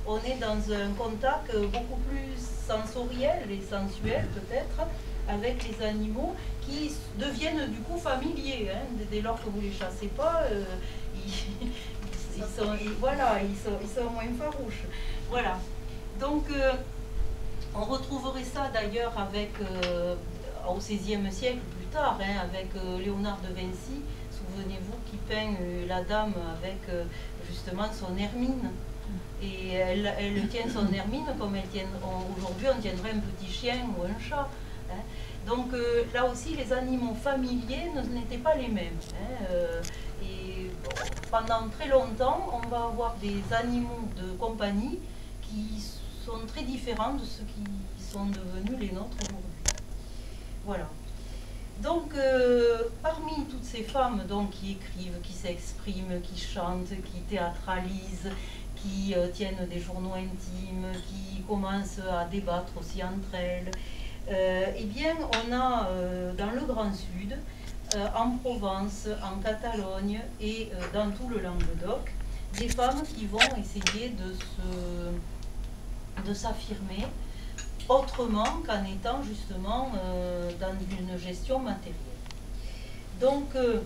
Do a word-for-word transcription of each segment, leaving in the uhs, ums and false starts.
on est dans un contact beaucoup plus sensoriel et sensuel peut-être avec les animaux qui deviennent du coup familiers. Hein. Dès lors que vous ne les chassez pas, euh, ils, ils, sont, ils, voilà, ils, sont, ils sont moins farouches. Voilà. Donc, euh, on retrouverait ça d'ailleurs avec, euh, au seizième siècle plus tard, hein, avec euh, Léonard de Vinci. Souvenez-vous qui peint euh, la dame avec euh, justement son hermine. Et elle, elle tient son hermine comme elle tient, aujourd'hui on tiendrait un petit chien ou un chat. Hein. Donc euh, là aussi les animaux familiers n'étaient pas les mêmes. Hein. Euh, et bon, pendant très longtemps on va avoir des animaux de compagnie qui sont très différents de ceux qui sont devenus les nôtres aujourd'hui. Voilà. Donc, euh, parmi toutes ces femmes donc, qui écrivent, qui s'expriment, qui chantent, qui théâtralisent, qui euh, tiennent des journaux intimes, qui commencent à débattre aussi entre elles, euh, eh bien, on a euh, dans le Grand Sud, euh, en Provence, en Catalogne et euh, dans tout le Languedoc, des femmes qui vont essayer de se, de s'affirmer autrement qu'en étant justement euh, dans une gestion matérielle. Donc, euh,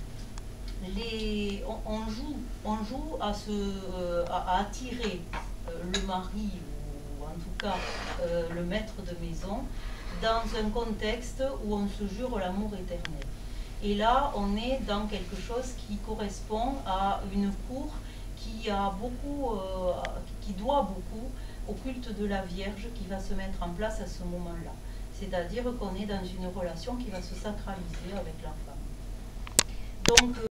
les, on, on, joue, on joue à, se, euh, à, à attirer euh, le mari, ou en tout cas euh, le maître de maison, dans un contexte où on se jure l'amour éternel. Et là, on est dans quelque chose qui correspond à une cour qui, a beaucoup, euh, qui doit beaucoup au culte de la Vierge qui va se mettre en place à ce moment-là. C'est-à-dire qu'on est dans une relation qui va se sacraliser avec la femme. Donc,